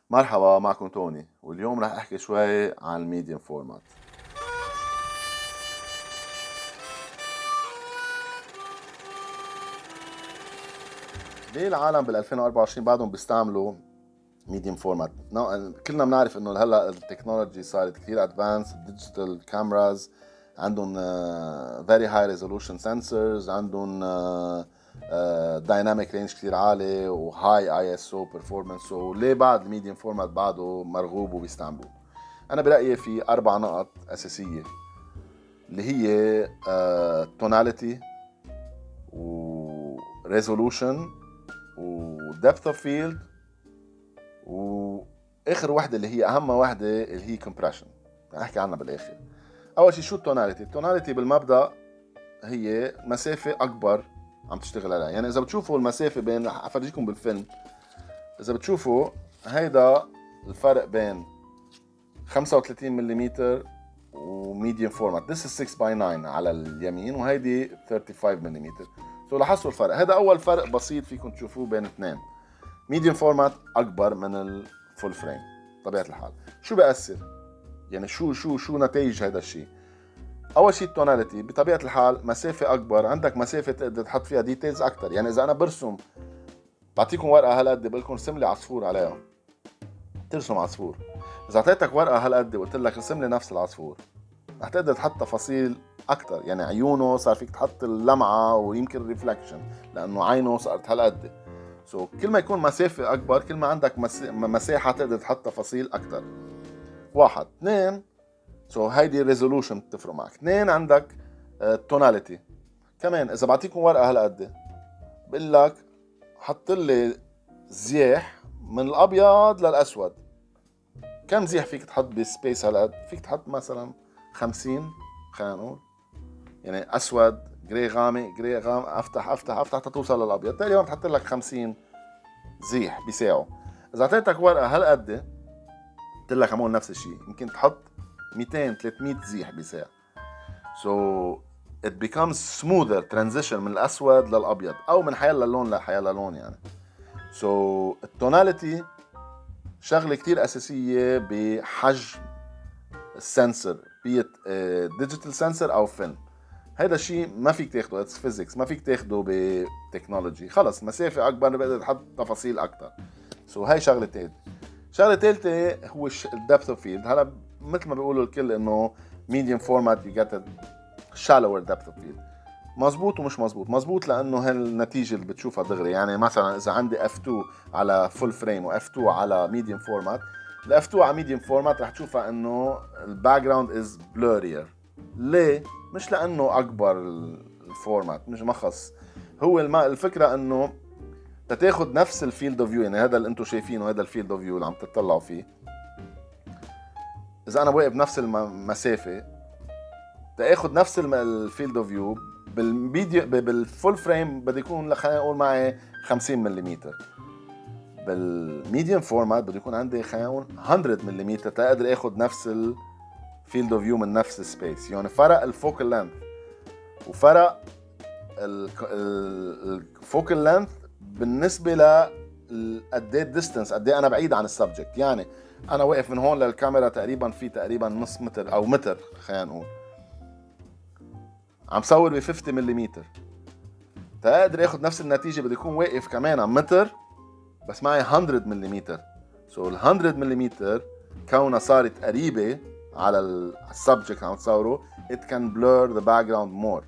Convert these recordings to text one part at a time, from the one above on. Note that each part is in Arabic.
مرحبا، معكم توني، واليوم رح احكي شوي عن الميديم فورمات. ليه العالم بال 2024 بعدهم بيستعملوا ميديم فورمات؟ كلنا بنعرف انه هلا التكنولوجي صارت كثير ادفانس، الديجيتال كاميراز عندهم very high resolution sensors، عندهم دايناميك رينج كثير عالي وهاي اي اس او performance. ليه بعد الميديم فورمات بعده مرغوب وبيستعملوه؟ انا برايي في 4 نقط اساسيه اللي هي tonality و resolution و depth of field، واخر وحده اللي هي اهم وحده اللي هي compression. احكي عنها بالاخر. اول شيء شو التوناليتي؟ التوناليتي بالمبدا هي مسافه اكبر عم تشتغل عليها. يعني اذا بتشوفوا المسافه بين، رح افرجيكم بالفيلم، اذا بتشوفوا هيدا الفرق بين 35 ملم وميديوم فورمات. This is 6 by 9 على اليمين، وهيدي 35 ملم. لاحظتوا الفرق؟ هذا اول فرق بسيط فيكم تشوفوه بين اثنين. ميديوم فورمات اكبر من الفول فريم طبيعه الحال. شو بيأثر؟ يعني شو نتائج هذا الشيء؟ اول شيء التوناليتي بطبيعه الحال مسافه اكبر، عندك مسافه تقدر تحط فيها ديتيلز اكثر. يعني اذا انا برسم، بعطيكم ورقه هالقد، بقول لكم ارسم لي عصفور عليها، ترسم عصفور. اذا اعطيتك ورقه هالقد وقلت لك ارسم لي نفس العصفور، رح تقدر تحط تفاصيل اكثر. يعني عيونه صار فيك تحط اللمعه ويمكن الريفلكشن لانه عينه صارت هالقد. كل ما يكون مسافه اكبر، كل ما عندك مساحه تقدر تحط تفاصيل اكثر. واحد. اثنين، هيدي ريزولوشن بتفرق معك. اثنين، عندك توناليتي. كمان اذا بعطيكم ورقه هالقد، بقول لك حط لي زياح من الابيض للاسود، كم زيح فيك تحط بسبيس هالقد؟ فيك تحط مثلا 50، خلينا نقول، يعني اسود، جري غامق، جري غامق، افتح افتح افتح تتوصل للابيض. تقريبا بتحط لك 50 زيح بيساعوا. اذا اعطيتك ورقه هالقد، قلت لك عمول نفس الشيء، يمكن تحط 200 300 زيح بساعة. it becomes smoother transition من الاسود للابيض، او من حيال للون لحيال للون يعني. التوناليتي شغله كتير اساسيه بحجم السنسر، بيت ديجيتال سنسر او فيلم. هيدا الشيء ما فيك تاخده، اتس فيزيكس، ما فيك تاخده بتكنولوجي. خلص مسافه اكبر بقدر تحط تفاصيل اكثر. هاي شغله ثالثه. شغله ثالثه هو الدبث اوف فيلد. هلا مثل ما بيقولوا الكل انه medium format you get a shallower depth of field. مزبوط ومش مزبوط. مزبوط لانه هالنتيجه اللي بتشوفها دغري. يعني مثلا اذا عندي f2 على فول فريم و f2 على medium format، ال f2 على medium format رح تشوفها انه الباك جراوند از blurrier. ليه؟ مش لانه اكبر الفورمات، مش مخص. هو الفكره انه تاخذ نفس الفيلد اوف فيو، يعني هذا اللي انتم شايفينه، هذا الفيلد اوف فيو اللي عم تطلعوا فيه. اذا انا واقف بنفس المسافه، تاخذ نفس الفيلد اوف فيو بالفول فريم بده يكون، خلينا نقول معي 50 ملم. بالميديوم فورمات بده يكون عندي خلينا نقول 100 ملم تقدر اخذ نفس الفيلد اوف فيو من نفس السبيس. يعني فرق الفوكال لينث وفرق الفوكال لينث بالنسبه ل قد ايه الديستنس، قد ايه انا بعيد عن السبجكت. يعني انا واقف من هون للكاميرا تقريبا في تقريبا نص متر او متر، خلينا نقول عم صور ب 50 ملم. تقدر اخذ نفس النتيجه بدي يكون واقف كمان متر بس معي 100 ملم. ال 100 ملم كونها صارت قريبه على السبجكت عم تصوره، it can blur the background more.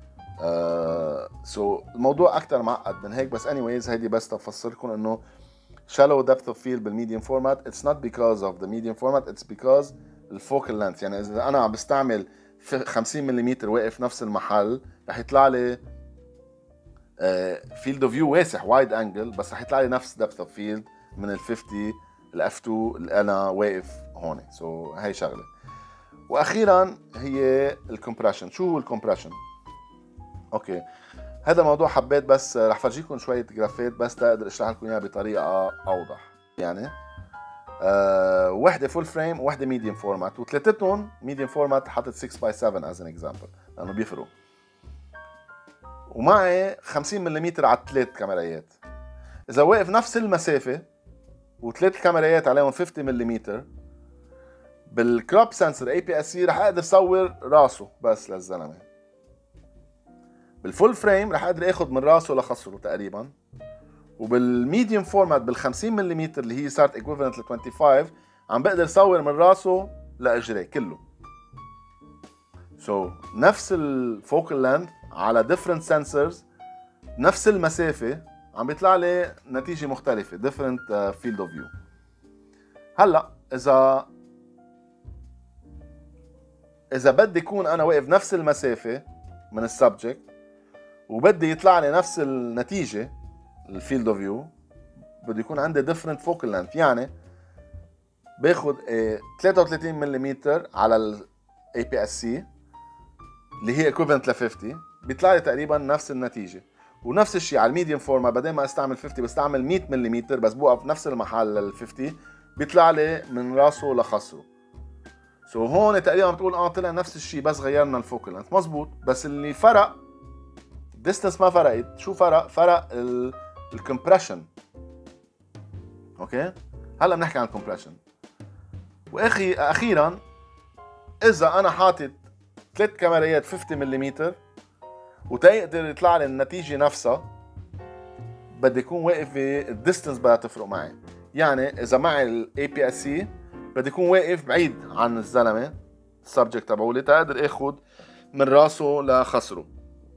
الموضوع اكثر معقد من هيك، بس anyways هيدي بس تفسركم انه shallow depth of field بالميديوم فورمات it's not because of the medium format, it's because الفوكال لينث. يعني اذا انا عم بستعمل 50 ملم واقف نفس المحل، رح يطلع لي فيلد اوف فيو واسع وايد انجل، بس رح يطلع لي نفس depth of field من ال 50 الاف 2 اللي انا واقف هون. هي شغله. واخيرا هي الكمبريشن. شو هو الكمبريشن؟ اوكي، هذا موضوع حبيت بس رح فرجيكم شويه جرافات بس تقدر اشرح لكم اياها بطريقه اوضح. يعني وحده فول فريم ووحده ميديوم فورمات، وثلاثتهم ميديوم فورمات حطيت 6 باي 7 از ان اكزامبل لانه بيفرقوا. ومعي 50 ملم على الثلاث كاميرايات. اذا واقف نفس المسافه وثلاث كاميرات عليهم 50 ملم. بالكروب سنسور اي بي اس سي رح اقدر صور راسه بس للزلمه. بالفول فريم رح اقدر اخذ من راسه لخصره تقريبا. وبالميديوم فورمات بال 50 ملم اللي هي صارت ايكويفالنت ل 25 عم بقدر صور من راسه لاجريه كله. نفس الفوكال لينث على different sensors، نفس المسافة، عم بيطلع لي نتيجة مختلفة different field of view. هلا إذا بدي يكون أنا واقف نفس المسافة من السبجكت وبدي يطلع لي نفس النتيجة الفيلد اوف فيو، بده يكون عندي different focal length. يعني باخد 33 ملم على ال APS-C اللي هي equivalent ل 50، بيطلع لي تقريبا نفس النتيجة. ونفس الشيء على الميديوم فورما، بدل ما استعمل 50 بستعمل 100 ملم بس بوقف نفس المحل لل 50، بيطلع لي من راسه لخصره. هون تقريبا بتقول طلع نفس الشيء بس غيرنا الفوكال لينث، مزبوط. بس اللي فرق distance ما فرقت. شو فرق الكمبريشن. اوكي، هلا بنحكي عن الكمبريشن. اخيرا اذا انا حاطط 3 كاميرات 50 ملم وتقدر يطلع لي النتيجه نفسها، بدي يكون واقف الديستنس بدها تفرق معي. يعني اذا معي الاي بي اس سي بدي يكون واقف بعيد عن الزلمه السبجكت تبعولي تقدر اخذ من راسه لخصره،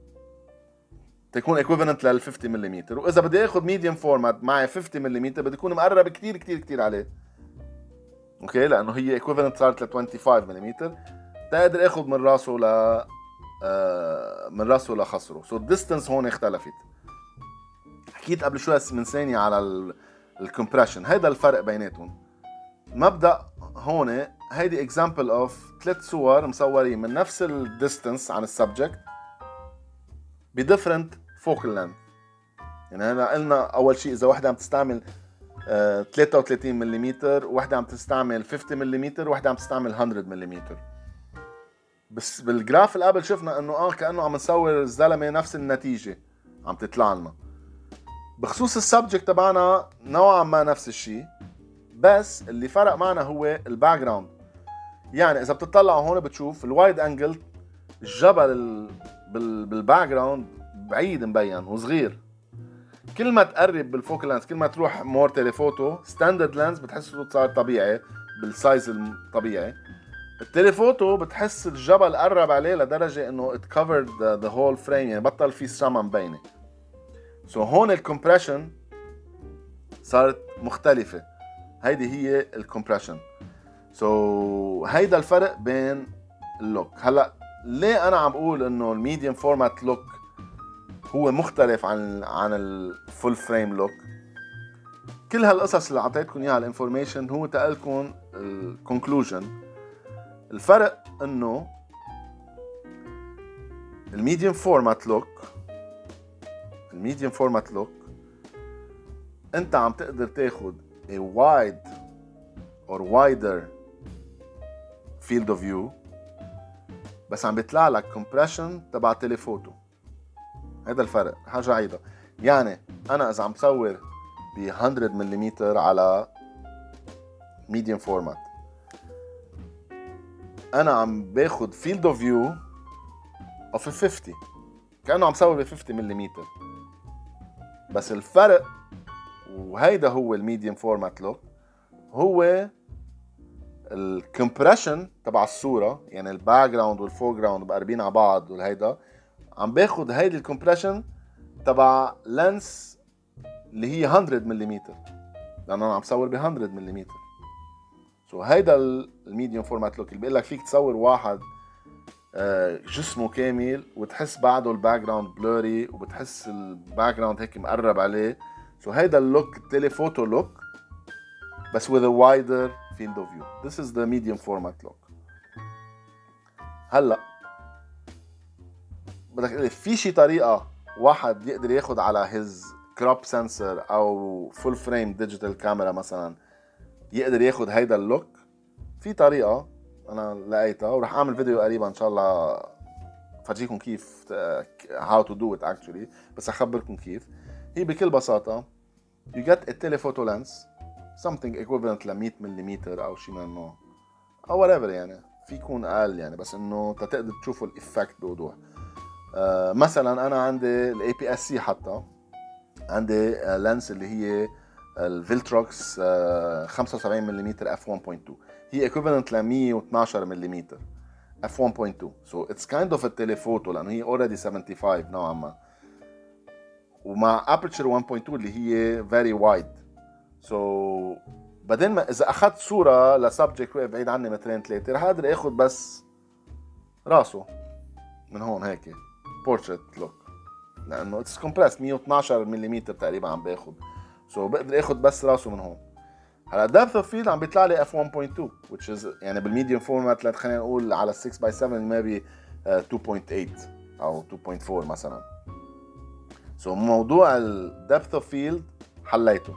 تكون ايكويفالنت لل 50 ملم. واذا بدي اخذ ميديوم فورمات معي 50 ملم بدي يكون مقرب كثير كثير كثير عليه. اوكي، لانه هي ايكويفالنت صارت ل 25 ملم، تقدر اخذ من راسه لخصره. الديستنس هون اختلفت. حكيت قبل شوي من ثانية على الكمبريشن، هيدا الفرق بيناتهم. مبدأ هون هيدي اكزامبل اوف 3 صور مصورين من نفس الديستنس عن السبجكت بديفرنت فوكال لينث. يعني هلا قلنا اول شيء اذا وحده عم تستعمل 33 ملم، وحده عم تستعمل 50 ملم، وحده عم تستعمل 100 ملم. بس بالجراف اللي قبل شفنا انه كانه عم نصور الزلمه نفس النتيجه عم تطلع لنا. بخصوص السبجكت تبعنا نوعا ما نفس الشيء، بس اللي فرق معنا هو الباك جراوند. يعني اذا بتطلعوا هون بتشوف الوايد انجل، الجبل بالباك جراوند بعيد مبين وصغير. كل ما تقرب بالفوكال لينث، كل ما تروح مور تيليفوتو ستاندرد لينز بتحسه صار طبيعي بالسايز الطبيعي. التليفوتو بتحس الجبل قرب عليه لدرجه انه it covered the whole frame، يعني بطل في السما مبينه. هون الكمبريشن صارت مختلفه. هيدي هي الكمبريشن. هيدا الفرق بين اللوك. هلا ليه انا عم بقول انه الميديوم فورمات لوك هو مختلف عن الفول فريم لوك؟ كل هالقصص اللي اعطيتكم اياها الانفورميشن هو تقلكم الكونكلوجن. الفرق انه الميديوم فورمات لوك انت عم تقدر تاخد a wide or wider field of view، بس عم بيطلع لك compression تبع تليفوتو. هذا الفرق. حاجة عيدة. يعني انا اذا عم تصور ب 100 ملم على medium format، انا عم باخد field of view of 50 كأنه عم صور ب 50 ملم. بس الفرق، وهيدا هو الميديوم فورمات لوك، هو الكمبريشن تبع الصورة. يعني الباك جراوند والفور جراوند مقربين على بعض، والهيدا عم باخد هيدي الكمبريشن تبع لينس اللي هي 100 ملم، لأنه أنا عم صور ب 100 ملم. هيدا الميديوم فورمات لوك اللي بيقول لك فيك تصور واحد جسمه كامل وتحس بعده الباك جراوند بلوري، وبتحس الباك جراوند هيك مقرب عليه. هيدا اللوك التليفوتو لوك بس with a wider field of view. This is the medium format look. هلا بدك تقول في شي طريقة واحد يقدر ياخد على his crop sensor او full frame digital camera مثلا يقدر ياخد هيدا اللوك؟ في طريقة انا لقيتها ورح اعمل فيديو قريبا ان شاء الله فرجيكم كيف how to do it actually، بس اخبركم كيف. هي بكل بساطة you get a telephoto lens something equivalent ل 100 ملم او شيء من النوع او whatever يعني، في يكون اقل يعني، بس انه تقدر تشوفوا الافكت بوضوح. مثلا انا عندي الاي بي اس سي، حتى عندي لانس اللي هي الفيلتروكس 75 ملم اف 1.2، هي equivalent ل 112 ملم اف 1.2. so it's kind of a telephoto لانه هي already 75 نوعا ما، ومع aperture 1.2 اللي هي very wide. so بعدين ما اذا اخذت صوره لسبجكت واقف بعيد عني مترين ثلاثه، رح اقدر اخذ بس راسه من هون هيك portrait look، لانه اتس compressed 112 ملم تقريبا عم باخذ. so بقدر اخذ بس راسه من هون. هلا depth of field عم بيطلع لي f 1.2 which is يعني بالميديوم فورمات، خلينا نقول على 6 by 7 maybe 2.8 او 2.4 مثلا. so موضوع ال depth of field حليته.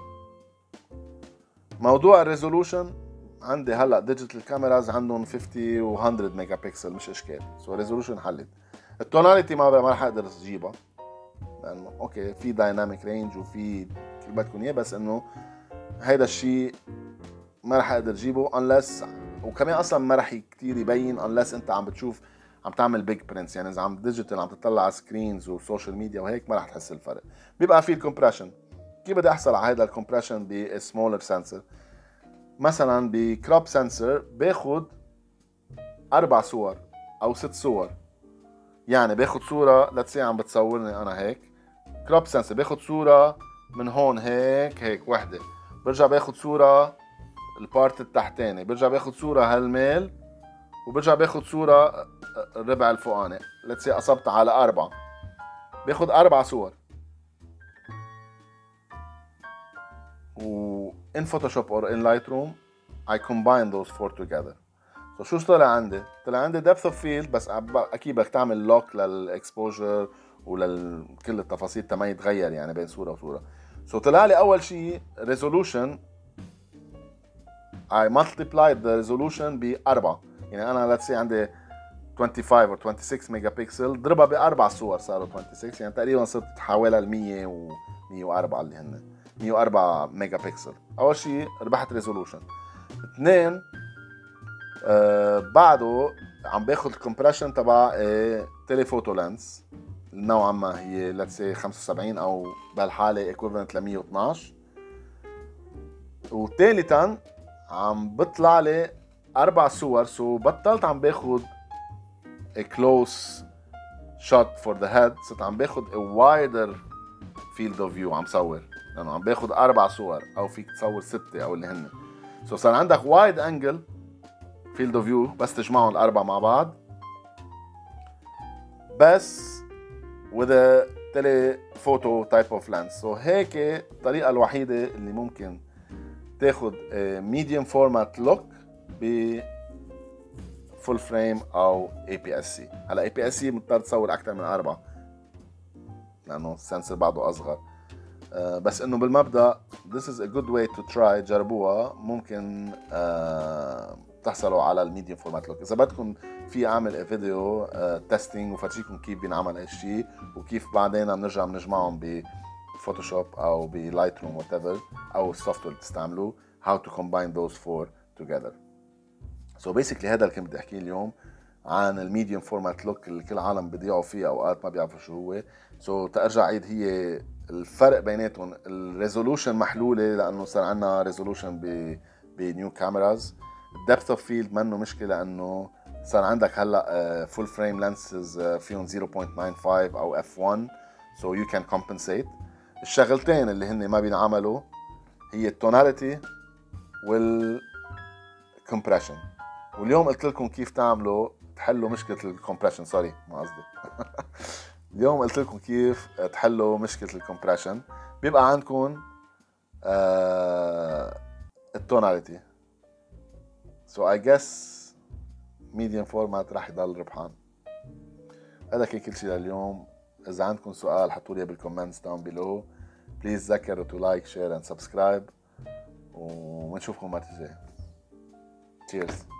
موضوع الريزولوشن عندي هلا ديجيتال كاميراز عندهم 50 و 100 ميجا بكسل، مش اشكال. سو ريزولوشن حلت. التوناليتي ما رح اقدر اجيبها لانه اوكي في دايناميك رينج وفي كل بدكم اياه، بس انه هيدا الشيء ما رح اقدر اجيبه unless، وكمان اصلا ما رح كثير يبين unless انت عم بتشوف عم تعمل بيج برنتس، يعني اذا عم ديجيتال عم تطلع على سكرينز وسوشيال ميديا وهيك ما رح تحس الفرق. بيبقى في الكومبريشن. كيف بدي احصل على هذا الكومبريشن بسمولر سنسور؟ مثلا بكروب سنسور باخد 4 صور او 6 صور، يعني باخد صورة لتسي عم بتصورني انا هيك، كروب سنسور باخد صورة من هون هيك وحدة، برجع باخد صورة البارت التحتاني، برجع باخد صورة هالميل، وبرجع باخد صورة الربع الفوقاني، لتسي قصبت على 4، باخد 4 صور. و in Photoshop or in Lightroom I combine those 4 together. so شو طلع عندي؟ طلع عندي depth of field، بس اكيد بدك تعمل لوك للاكسبوجر ولكل التفاصيل تما يتغير يعني بين صورة وصورة. so طلع لي اول شيء resolution، I multiplied the resolution ب4، يعني انا let's say عندي 25 or 26 ميجا بكسل، ضربها باربع صور صاروا 26، يعني تقريبا صرت حوالي ال 100 و 104 اللي هن 104 ميجا بكسل. اول شيء ربحت ريزولوشن. اثنين بعده عم باخذ الكومبريشن تبع تيليفوتو لينس، نوعا ما هي let's say 75 او بهالحاله equivalent ل 112. وثالثا عم بطلع لي 4 صور، سو بطلت عم باخذ a close shot for the head، صرت عم باخذ a wider field of view، عم صور لانه عم باخذ 4 صور او فيك تصور 6 او اللي هن. سو صار عندك wide angle field of view بس تجمعهم الاربعه مع بعض، بس with a telephoto type of lens. سو هيك الطريقه الوحيده اللي ممكن تاخذ medium format look ب فول فريم او اي بي اس سي. هلا اي بي اس سي مضطر تصور اكثر من 4 لانه السنسور بعده اصغر، بس انه بالمبدا this is a good way to try، جربوها ممكن تحصلوا على الميديوم فورمات لوك. اذا بدكم في اعمل فيديو تيستينج وفرجيكم كيف بينعمل هالشيء، وكيف بعدين بنرجع بنجمعهم بفوتوشوب او بلايت روم وات ايفر او السوفت وير اللي بتستعملوه how to combine those four together. سو بيسكلي هذا اللي كنت بدي احكيه اليوم عن الميديوم فورمات لوك اللي كل العالم بيضيعوا فيه اوقات ما بيعرفوا شو هو. سو تارجع عيد، هي الفرق بيناتهم الريزولوشن محلوله لانه صار عندنا ريزولوشن بنيو كاميراز. الدبث اوف فيلد منه مشكله لانه صار عندك هلا فول فريم لانسز فيهم 0.95 او اف 1، سو يو كان كومبنسيت. الشغلتين اللي هن ما بينعملوا هي التوناليتي والكمبريشن. واليوم قلت لكم كيف تعملوا تحلوا مشكله الكمبريشن، سوري ما قصدي اليوم قلت لكم كيف تحلوا مشكله الكمبريشن. بيبقى عندكم التوناليتي. سو اي جس ميديوم فورمات راح يضل ربحان. هذا كان كل شيء لليوم. اذا عندكم سؤال حطوا لي بالكومنتس داون بيلو. بليز ذكروا تو لايك شير اند سبسكرايب، ونشوفكم المره الجايه. تشيرز.